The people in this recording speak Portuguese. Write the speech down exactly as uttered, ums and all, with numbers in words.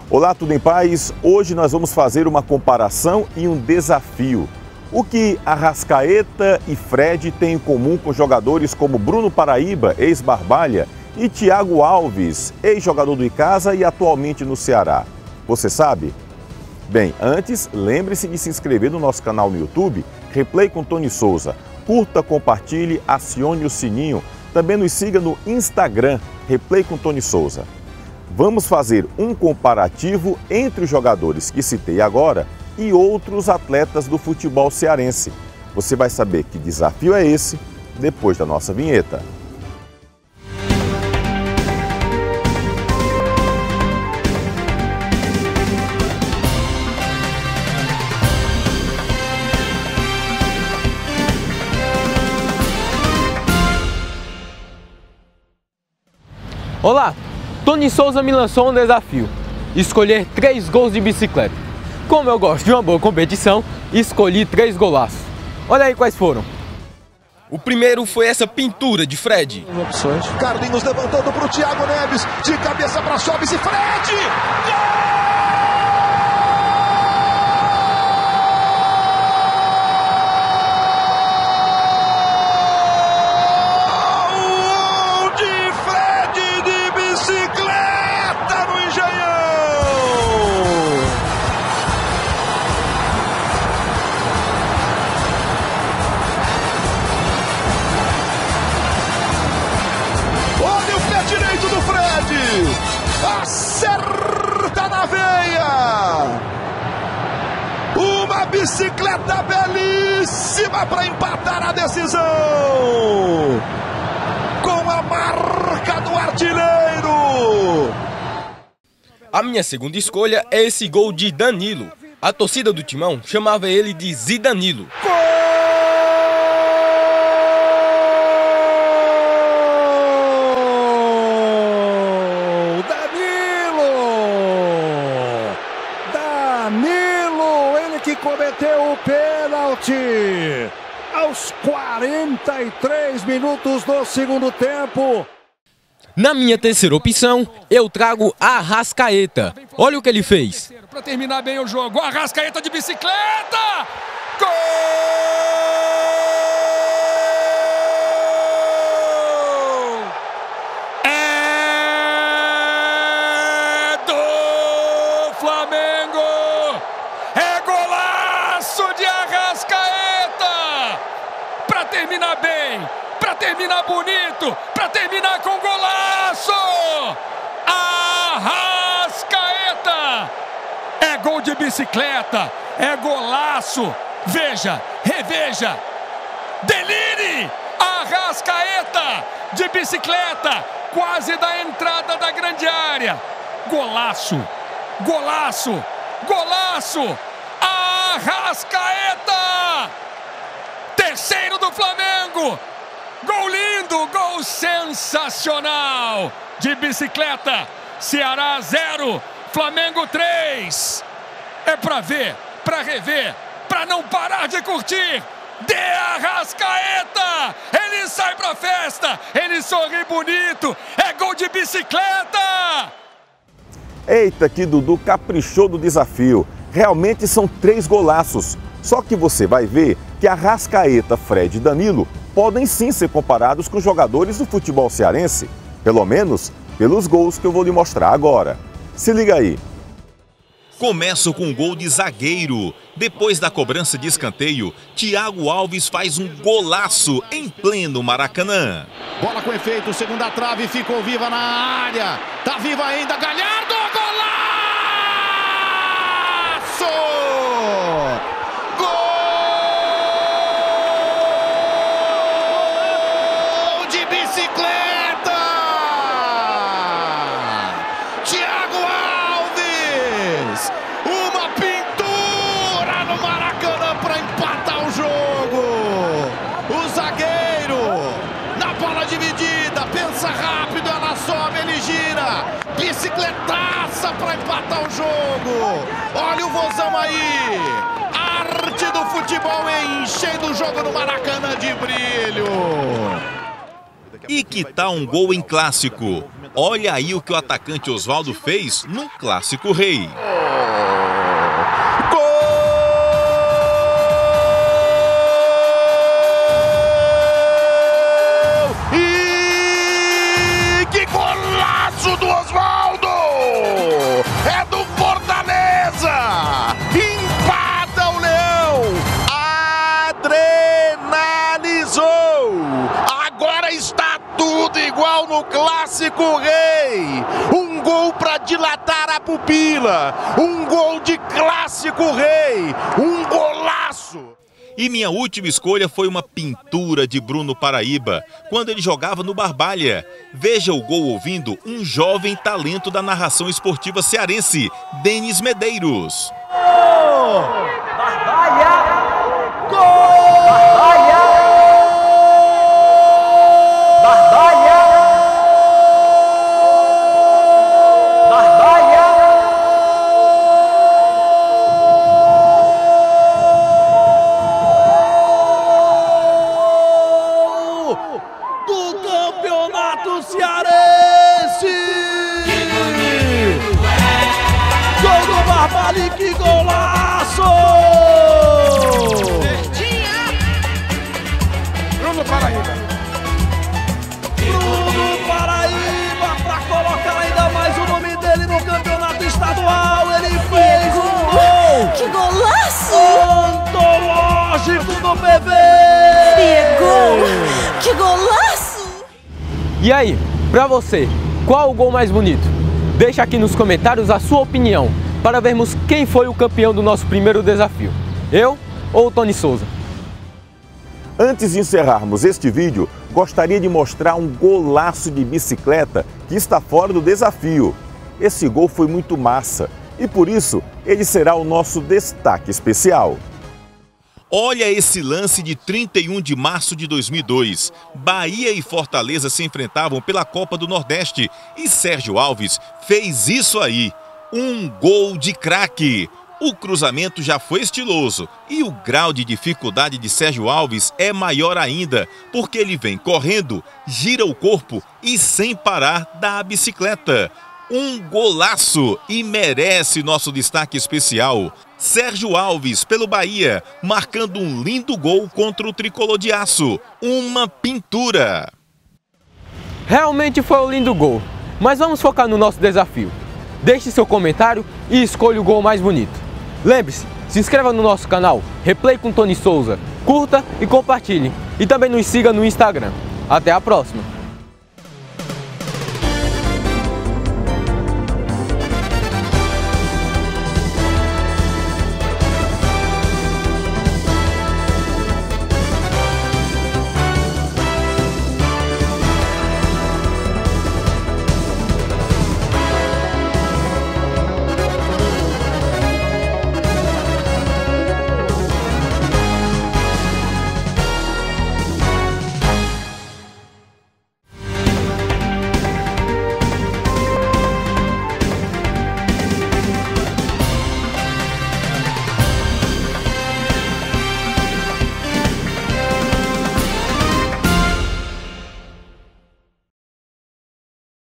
Olá, tudo em paz? Hoje nós vamos fazer uma comparação e um desafio. O que Arrascaeta e Fred têm em comum com jogadores como Bruno Paraíba, ex-Barbalha, e Thiago Alves, ex-jogador do Icasa e atualmente no Ceará? Você sabe? Bem, antes, lembre-se de se inscrever no nosso canal no YouTube, Replay com Tony Souza. Curta, compartilhe, acione o sininho. Também nos siga no Instagram, Replay com Tony Souza. Vamos fazer um comparativo entre os jogadores que citei agora e outros atletas do futebol cearense. Você vai saber que desafio é esse depois da nossa vinheta. Olá, Tony Souza me lançou um desafio: escolher três gols de bicicleta. Como eu gosto de uma boa competição, escolhi três golaços. Olha aí quais foram. O primeiro foi essa pintura de Fred. Opções. Carlinhos levantando para o Thiago Neves, de cabeça para Sobis e Fred! Gol! Acerta na veia! Uma bicicleta belíssima para empatar a decisão! Com a marca do artilheiro! A minha segunda escolha é esse gol de Danilo. A torcida do Timão chamava ele de Zidanilo. Danilo, ele que cometeu o pênalti aos quarenta e três minutos do segundo tempo. Na minha terceira opção, eu trago Arrascaeta. Olha o que ele fez. Para terminar bem o jogo, Arrascaeta de bicicleta! Gol! Terminar bem, para terminar bonito, para terminar com golaço! Arrascaeta! É gol de bicicleta, é golaço! Veja, reveja, delire! Arrascaeta de bicicleta, quase da entrada da grande área. Golaço, golaço, golaço! Arrascaeta! Terceiro do Flamengo, gol lindo, gol sensacional, de bicicleta, Ceará zero, Flamengo três, é pra ver, pra rever, pra não parar de curtir, de Arrascaeta, ele sai pra festa, ele sorri bonito, é gol de bicicleta! Eita, que Dudu caprichou do desafio, realmente são três golaços. Só que você vai ver que Arrascaeta, Fred e Danilo podem sim ser comparados com jogadores do futebol cearense, pelo menos pelos gols que eu vou lhe mostrar agora. Se liga aí. Começa com um gol de zagueiro. Depois da cobrança de escanteio, Thiago Alves faz um golaço em pleno Maracanã. Bola com efeito, segunda trave, ficou viva na área. Tá viva ainda, Galhardo, golaço! Bicicletaça para empatar o jogo. Olha o vozão aí. Arte do futebol enchendo o jogo no Maracanã de brilho. E que tal um gol em clássico? Olha aí o que o atacante Oswaldo fez no Clássico Rei. Do Oswaldo! É do Fortaleza! Empata o Leão! Adrenalizou! Agora está tudo igual no Clássico Rei! Um gol para dilatar a pupila! Um gol de Clássico Rei! Um golaço! E minha última escolha foi uma pintura de Bruno Paraíba, quando ele jogava no Barbalha. Veja o gol ouvindo um jovem talento da narração esportiva cearense, Denis Medeiros. Oh! Barbalha! Gol! Barbalha! Barbalha! Barbalha! Do Campeonato Cearense! Gol do Barbalha, que golaço! Bruno Paraíba! Bruno Paraíba, para colocar ainda mais o nome dele no campeonato estadual, ele fez um gol! Que golaço! Antológico do P V! Pegou! Que golaço! E aí, pra você, qual o gol mais bonito? Deixa aqui nos comentários a sua opinião, para vermos quem foi o campeão do nosso primeiro desafio. Eu ou o Tony Souza? Antes de encerrarmos este vídeo, gostaria de mostrar um golaço de bicicleta que está fora do desafio. Esse gol foi muito massa e por isso ele será o nosso destaque especial. Olha esse lance de trinta e um de março de dois mil e dois. Bahia e Fortaleza se enfrentavam pela Copa do Nordeste e Sérgio Alves fez isso aí. Um gol de craque. O cruzamento já foi estiloso e o grau de dificuldade de Sérgio Alves é maior ainda, porque ele vem correndo, gira o corpo e sem parar dá a bicicleta. Um golaço e merece nosso destaque especial. Sérgio Alves, pelo Bahia, marcando um lindo gol contra o Tricolor de Aço. Uma pintura. Realmente foi um lindo gol, mas vamos focar no nosso desafio. Deixe seu comentário e escolha o gol mais bonito. Lembre-se, se inscreva no nosso canal Replay com Tony Souza, curta e compartilhe. E também nos siga no Instagram. Até a próxima!